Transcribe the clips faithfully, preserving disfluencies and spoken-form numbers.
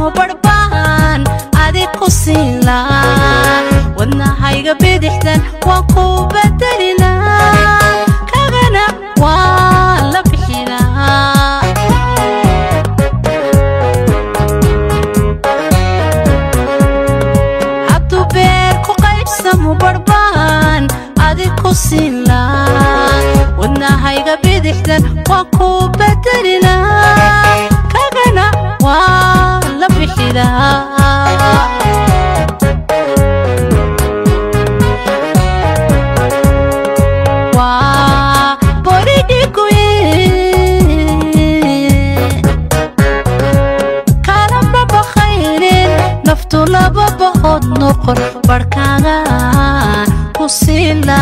barbaan adiku siila wadnahayga bidixdan waan ku bedelina kagana waan la bixina hadduu beer ku qaybsamo barbaan adiku siila wadnahayga bidixdan waan ku bedelina kagana waan la bixina bahod noqon barkaaga ku siila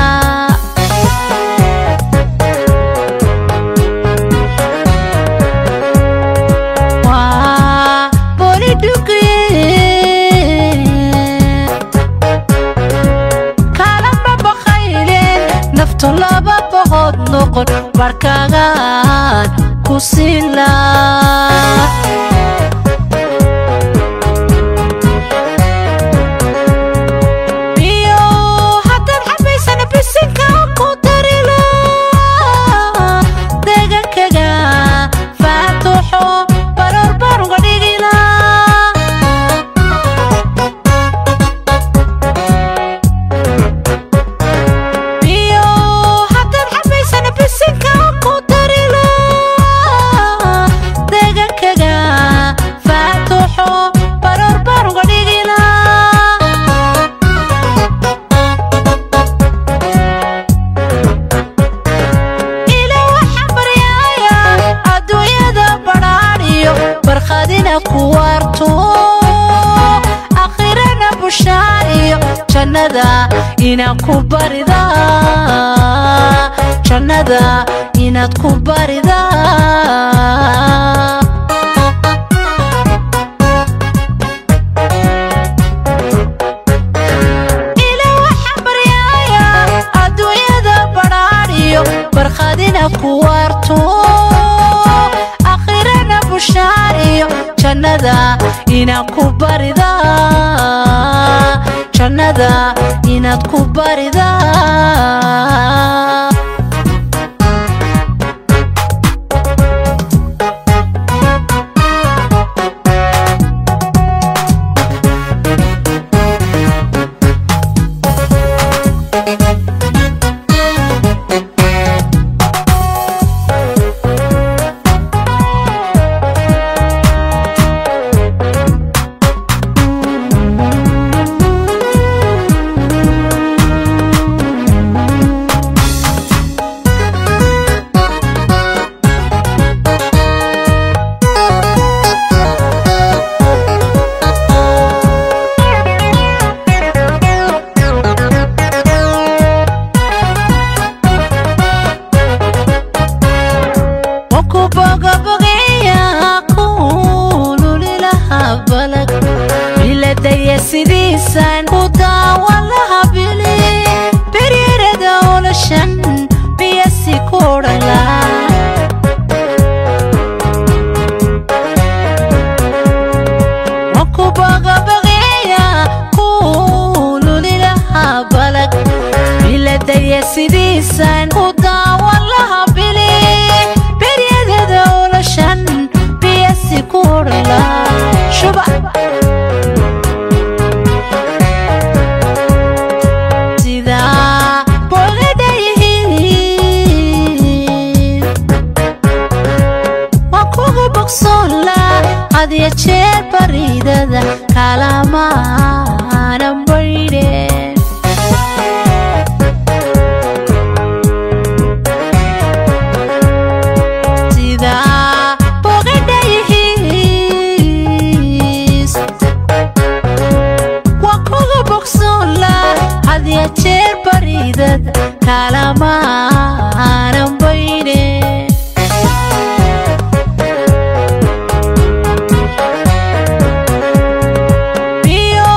waa boli dhuge kalama bakhaylin naftu laba bahod noqon barkaaga ku siila kuwarto akhirana bushaariyo jannada inaan ku barida jannada inaad ku barida ila waxa baryaya adduunyada baraariyo barqadina kuwarto akhirana bushaariyo jannada inaan ku barida jannada inaad ku barida sidiisan ku daawan laha bili beryarada olashan biyasi kudhala waan ku bagabaqeeya ku luli laha balag biladaya sidiisan ku daawan laha bili beryarada olashan biyasi kudhala shuba hadiya jeer baridada kalamaanan baydheen sidaa bogadhayihiis waan kuga bogsoonla hadiya jeer baridada kalamaanan baydheen Bio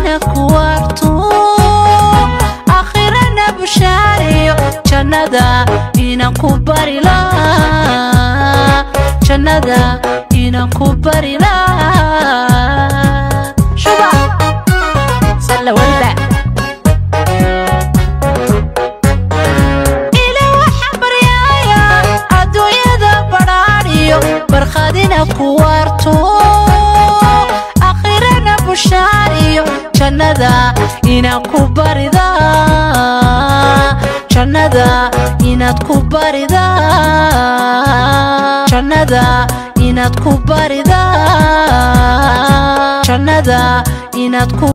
ina kuwarto akhirana bushariyo jannada ina kubarila jannada ina kubarila shuba salla walda ila waxbariyaya adduunyada barariyo barkhadina kuwarto bushariyo jannada inaad ku barida jannada inaad ku barida jannada inaad ku barida jannada inaad ku